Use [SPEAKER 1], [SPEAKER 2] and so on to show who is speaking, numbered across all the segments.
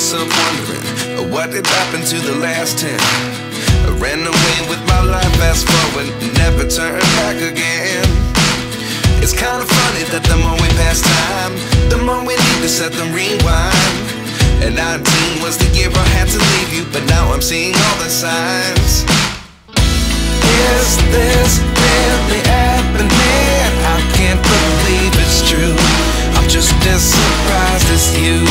[SPEAKER 1] myself wondering, what did happen to the last 10? I ran away with my life, fast forward, never turn back again. It's kinda funny that the more we pass time, the more we need to set them rewind. And 19 was the year I had to leave you, but now I'm seeing all the signs. Is this really happening? I can't believe it's true. I'm just as surprised as you.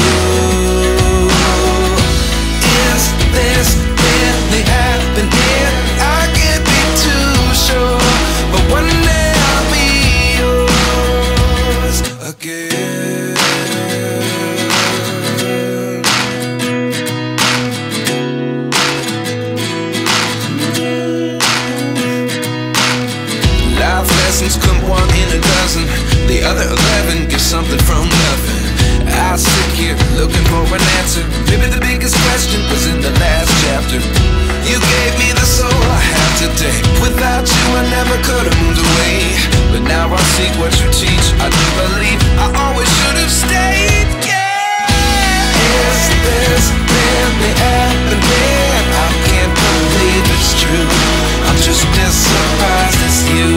[SPEAKER 1] Is this really happening? I can't be too sure, but one day I'll be yours again. Life lessons come one in a dozen, the other 11 get something from nothing. I sit here looking for an answer. Maybe the biggest question was in the last chapter. You gave me the soul I have today. Without you I never could have moved away, but now I see what you teach. I do believe I always should have stayed. Yeah. Is this really happening? I can't believe it's true. I'm just as surprised as you.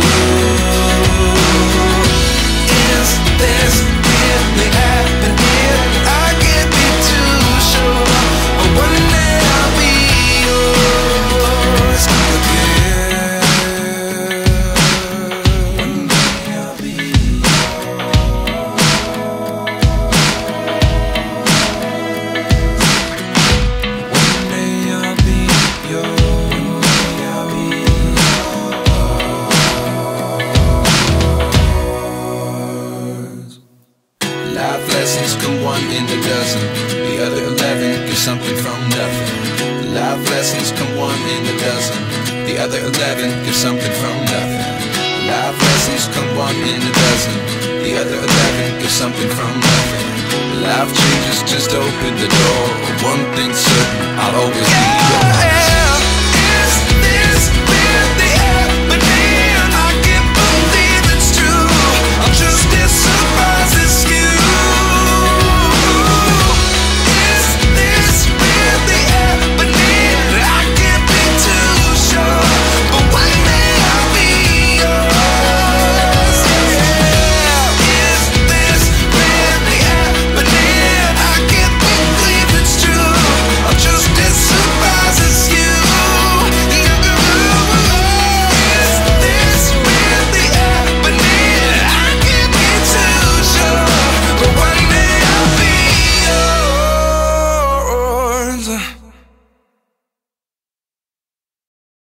[SPEAKER 1] Is this really happening? I can't be too sure, but one day I'll be yours again. One day I'll be yours. One day I'll be yours. Life lessons come one in a dozen, the other 11 get something from nothing. Life lessons come one in a dozen, the other 11 get something from nothing. Life lessons come one in a dozen, the other 11 get something from nothing. Life changes just open the door. One thing's certain, I'll always be yours.